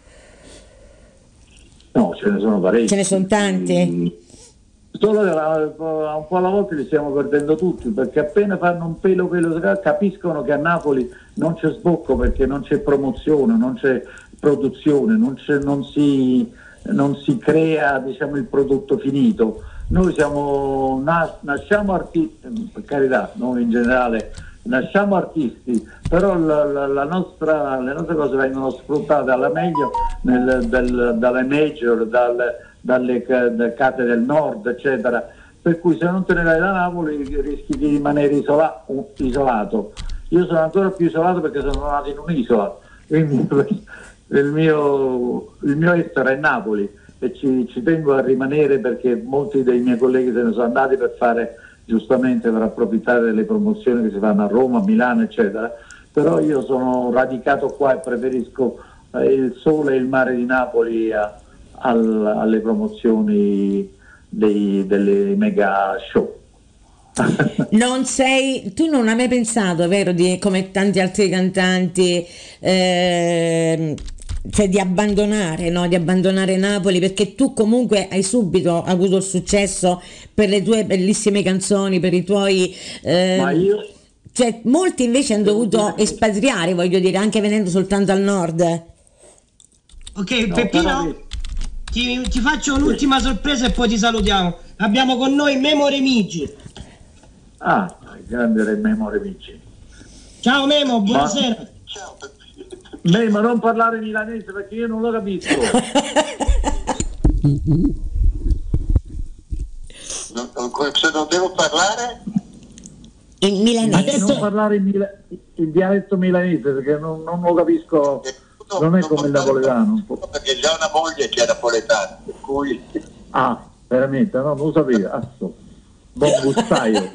No, ce ne sono parecchi. Ce ne sono tanti? Solo che un po' alla volta li stiamo perdendo tutti, perché appena fanno un pelo pelo capiscono che a Napoli non c'è sbocco, perché non c'è promozione, non c'è produzione, non, c'è, non si... non si crea, diciamo, il prodotto finito. Noi siamo nas- nasciamo artisti, per carità, noi in generale nasciamo artisti, però la, la, la nostra, le nostre cose vengono sfruttate alla meglio nel, del, dalle major, dal, dalle dalle case del nord, eccetera, per cui se non te ne vai da Napoli rischi di rimanere isola- isolato. Io sono ancora più isolato perché sono nato in un'isola, quindi Il mio, il mio estero è Napoli e ci, ci tengo a rimanere, perché molti dei miei colleghi se ne sono andati per fare, giustamente per approfittare delle promozioni che si fanno a Roma, a Milano, eccetera, però io sono radicato qua e preferisco eh, il sole e il mare di Napoli a, al, alle promozioni dei, delle mega show. Non sei, tu non hai mai pensato, vero, di, come tanti altri cantanti, eh, cioè di abbandonare, no? Di abbandonare Napoli, perché tu comunque hai subito avuto il successo per le tue bellissime canzoni, per i tuoi eh, Ma io... cioè molti invece hanno dovuto espatriare, voglio dire, anche venendo soltanto al nord. Ok, no, Peppino, ti, ti faccio un'ultima sorpresa e poi ti salutiamo. Abbiamo con noi Memo Remigi. Ah, grande Memo Remigi. Ciao Memo, buonasera. Ma... Ciao. Memo, non parlare milanese perché io non lo capisco. non, se non devo parlare? Il milanese. Non parlare il, mila... il dialetto milanese perché non, non lo capisco, no, non è non come il napoletano. Perché già una moglie che è napoletana, per cui... Ah, veramente? No, non lo sapevo. Asso. Buon gustaio.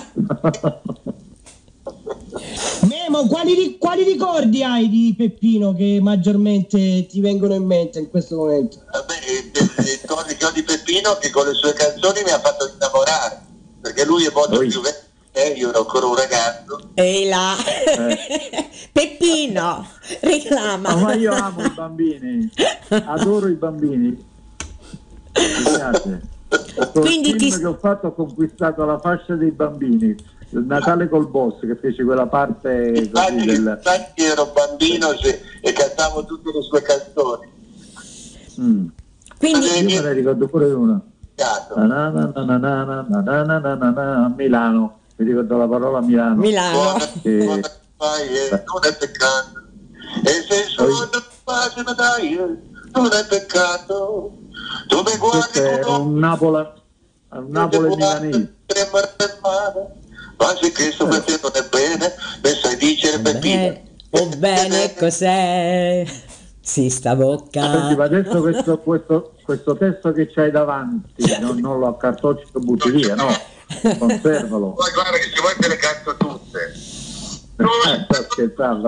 Memo, quali, quali ricordi hai di Peppino che maggiormente ti vengono in mente in questo momento? Vabbè, il ricordo di Peppino che con le sue canzoni mi ha fatto innamorare, perché lui è molto Oi. più vecchio, eh, io ero ancora un ragazzo. Ehi là, eh. Peppino, reclama. Oh, ma io amo i bambini, adoro i bambini. Mi piace. Quindi il film ti... che ho fatto, ho conquistato la fascia dei bambini, il Natale col boss, che fece quella parte così infatti, del... infatti ero bambino e, e cantavo tutte le sue canzoni. Mm. Quindi io me ne ricordo pure una a Milano, mi ricordo la parola Milano. Milano. Che... non è peccato. E se sono pagina dai, non è peccato. Tu mi guardi è un Napoli, un Napoli milanese. Ma se che sto facendo non è bene, mi sai dicere Peppino. O bene cos'è? Si sta bocca. Senti, ma adesso questo, questo, questo testo che c'hai davanti, non, non lo accartocci e butti via, no? Conservalo. Poi guarda che se vuoi te le canto tutte. Eh, sto scherzando,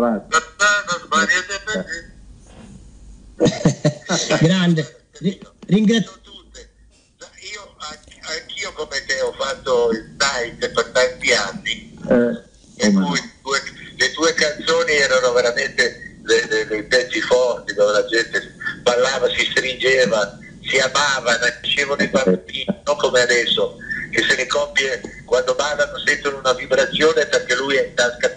grande. Ringrazio. Io anch'io come te ho fatto il night per tanti anni, eh, in cui tue, le tue canzoni erano veramente dei pezzi forti, dove la gente ballava, si stringeva, si amava, nascevano i bambini, non come adesso che se le coppie quando ballano sentono una vibrazione perché lui è in tasca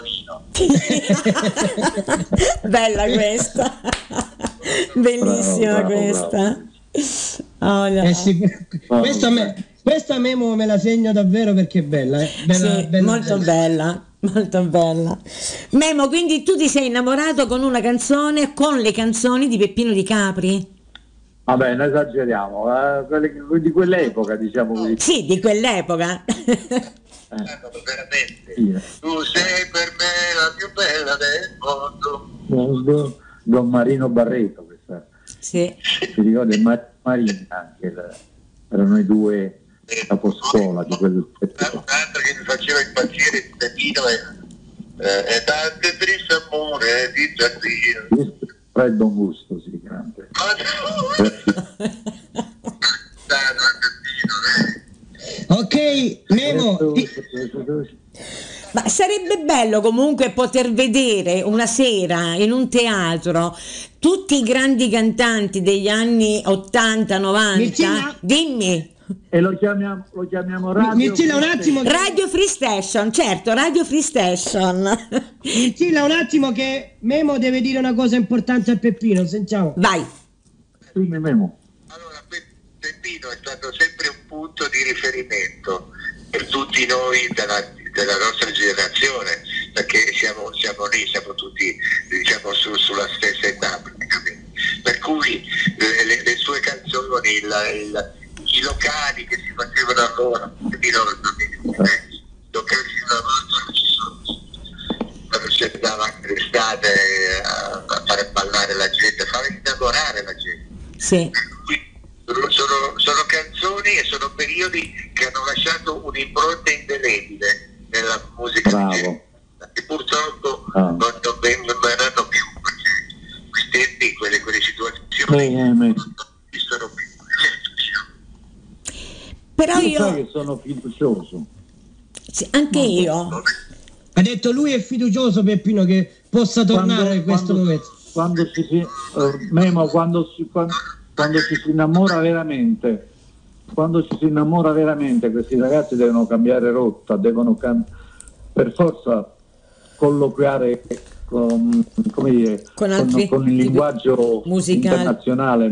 telefonino. Bella questa, bellissima bravo, bravo, questa. Oh, no. eh sì, questa, me, questa Memo me la segno davvero perché è bella, eh? bella, sì, bella molto bella. bella, molto bella. Memo, quindi tu ti sei innamorato con una canzone, con le canzoni di Peppino Di Capri? Vabbè, non esageriamo, eh, quelle, di quell'epoca, diciamo così. Sì, di quell'epoca. Eh. Veramente. Sì. Tu sei per me la più bella del mondo. Don Marino Barreto, questa. Sì. Ti ricordi Mar- Marina anche, erano i due caposcuola di quel pezzo. Un'altra che mi faceva impazzire il Peppino è, è tante triste amore di Giardino. Freddo gusto, sì, grande. Ok, Memo. Ma sarebbe bello comunque poter vedere una sera in un teatro tutti i grandi cantanti degli anni ottanta novanta. Mircilla? Dimmi. E lo chiamiamo, lo chiamiamo Radio Mircilla, un attimo. Radio Free Station, certo, Radio Free Station. Mircilla, un attimo che Memo deve dire una cosa importante a Peppino, sentiamo. Vai. Dimmi, Memo. Allora, Peppino è stato sempre un punto di riferimento per tutti noi della, della nostra generazione, perché siamo, siamo lì, siamo tutti diciamo su, sulla stessa età praticamente. Per cui le, le, le sue canzoni, il, il, i locali che si facevano allora, mi locali una volta non ci sono, quando si andava anche l'estate a, a fare ballare la gente, a fare innamorare la gente. Sì. Sono, sono canzoni e sono periodi che hanno lasciato un'impronta indelebile nella musica Bravo. e purtroppo ah. non, non verranno più, perché quei tempi, quelle, quelle situazioni eh, non esistono più. Però io, io so che sono fiducioso. Sì, anche no, io. Ha detto lui è fiducioso, Peppino, che possa tornare quando, in questo quando, momento. Quando si, uh, Memo, quando si, quando, quando ci si innamora veramente, quando ci si innamora veramente, questi ragazzi devono cambiare rotta, devono cam- per forza colloquiare con, come dire, con, con, con il linguaggio musicale internazionale.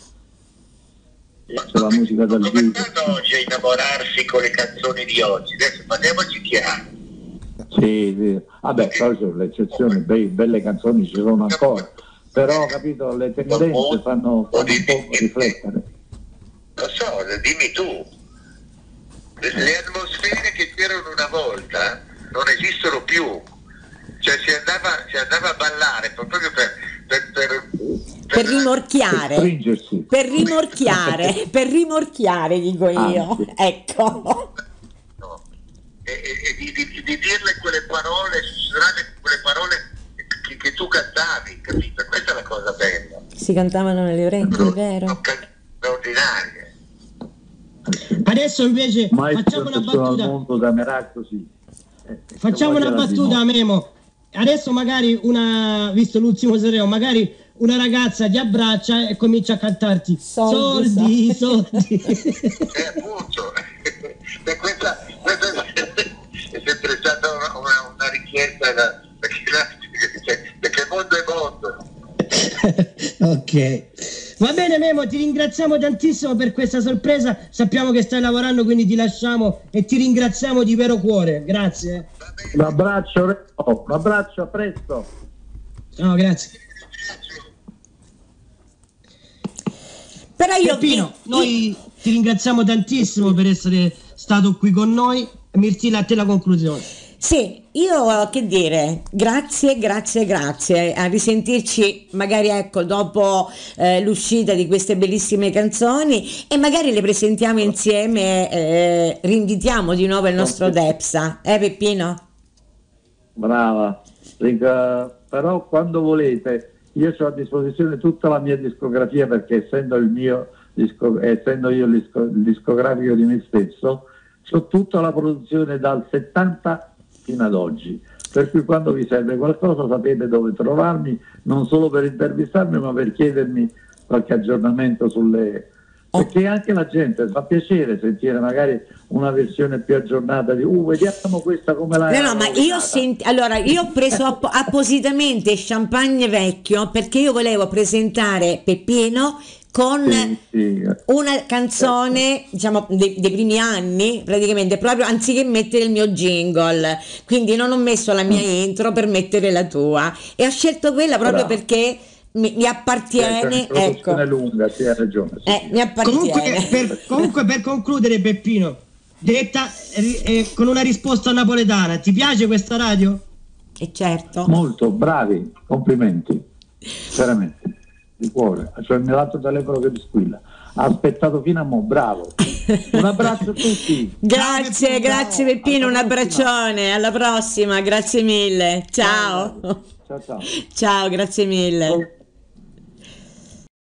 C'è la musica dal vivo. Come fanno oggi a innamorarsi con le canzoni di oggi? Adesso parliamoci chiaro. Sì, sì. Vabbè, però sono le eccezioni, be- belle canzoni ci sono ancora, però capito, le tendenze fanno, fanno un po' riflettere. Lo so, dimmi tu. Le atmosfere che c'erano una volta non esistono più. Cioè si andava, si andava a ballare proprio per, per, per, per, per rimorchiare, per, per rimorchiare, per rimorchiare dico io, ah, sì. Ecco. No. E, e, e di, di, di dirle quelle parole, susurrare quelle parole che, che tu cantavi, capito? Questa è la cosa bella. Si cantavano nelle orecchie, no, è vero? Straordinarie. Adesso invece mai facciamo una battuta. Al mondo da Meracco, sì. eh, facciamo una battuta, Memo. Adesso magari una, visto l'ultimo Sanremo, magari una ragazza ti abbraccia e comincia a cantarti soldi, soldi. Eh, appunto, questa, questa è sempre stata una, una, una richiesta da, perché, perché il mondo è mondo. Ok, Va bene Memo, ti ringraziamo tantissimo per questa sorpresa, sappiamo che stai lavorando, quindi ti lasciamo e ti ringraziamo di vero cuore, grazie. Un abbraccio, un abbraccio, a presto. Ciao, grazie. Però io Peppino, vi- noi ti ringraziamo tantissimo per essere stato qui con noi. Mirtilla, a te la conclusione. Sì, io che dire, grazie, grazie, grazie, a risentirci magari ecco dopo eh, l'uscita di queste bellissime canzoni e magari le presentiamo insieme, eh, rinvitiamo di nuovo il nostro Depsa, eh Peppino? Brava, Ric- però quando volete, io ho a disposizione tutta la mia discografia perché essendo il mio disco, essendo io il, disco, il discografico di me stesso, ho tutta la produzione dal settanta fino ad oggi, per cui quando vi serve qualcosa sapete dove trovarmi, non solo per intervistarmi ma per chiedermi qualche aggiornamento sulle... perché anche la gente fa piacere sentire magari una versione più aggiornata di uh vediamo questa come la... No, no, ma io senti, allora io ho preso app- appositamente champagne vecchio perché io volevo presentare Peppino con Sì, sì. una canzone, diciamo, dei, dei primi anni, praticamente, proprio anziché mettere il mio jingle. Quindi non ho messo la mia intro per mettere la tua. E ho scelto quella proprio Bravo. perché mi, mi appartiene, È ecco. una lunga, sì, hai ragione. Sì. Eh, mi appartiene. Comunque per, comunque per concludere Peppino, detta eh, eh, con una risposta napoletana, ti piace questa radio? E certo. Molto, bravi, complimenti, veramente, di cuore. Cioè il mio lato telefono che mi squilla. Ha aspettato fino a mo', bravo. Un abbraccio a tutti. Grazie, Ciao, grazie ciao. Peppino, un Alla prossima. abbraccione, alla prossima, grazie mille. Ciao. Ciao ciao. Ciao, grazie mille.